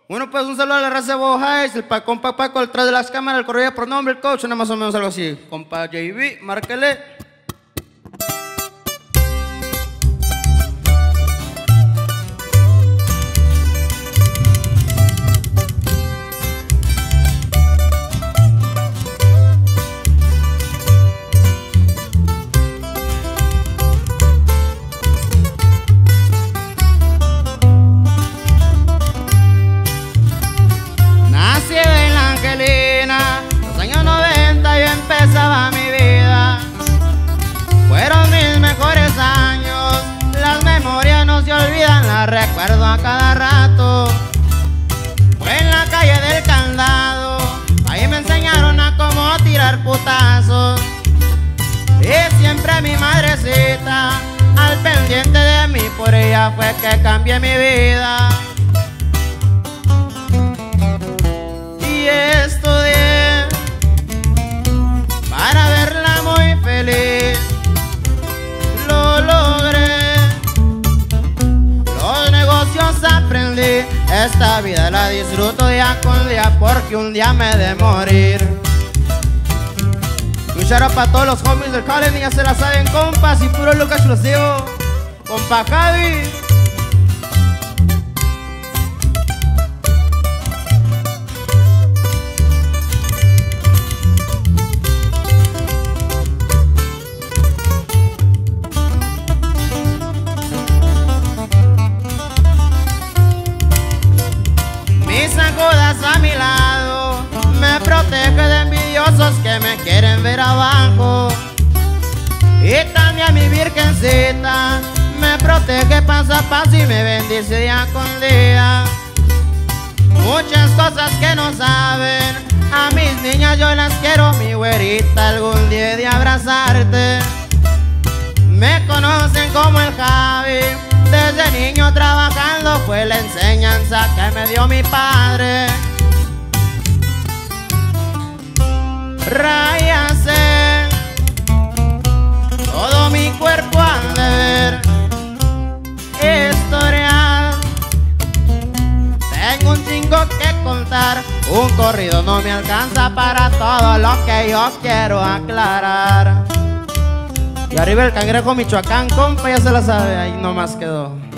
Bueno, pues un saludo a la raza de Bojáis, el compa Paco detrás de las cámaras, el correo por nombre, el coach, nada más o menos algo así. Compa JB, márquele. Los años 90 yo empezaba mi vida. Fueron mis mejores años. Las memorias no se olvidan, las recuerdo a cada rato. Fue en la calle del Candado, ahí me enseñaron a cómo tirar putazos. Y siempre mi madrecita al pendiente de mí, por ella fue que cambié mi vida. Y estudié para verla muy feliz. Lo logré, los negocios aprendí. Esta vida la disfruto día con día, porque un día me he de morir. Un shout out para todos los homies del Colony, ya se la saben, compas, y puro Lucas los digo. Compa Javi. A mi lado me protege de envidiosos que me quieren ver abajo. Y también mi virgencita me protege paso a paso y me bendice día con día. Muchas cosas que no saben, a mis niñas yo las quiero, mi güerita, algún día he de abrazarte. Me conocen como el Javi, desde niño trabajando fue la enseñanza que me dio mi padre. Ráyase, todo mi cuerpo han de ver. Historial, tengo un chingo que contar. Un corrido no me alcanza para todo lo que yo quiero aclarar. Y arriba el Cangrejo Michoacán, compa, ya se la sabe, ahí nomás quedó.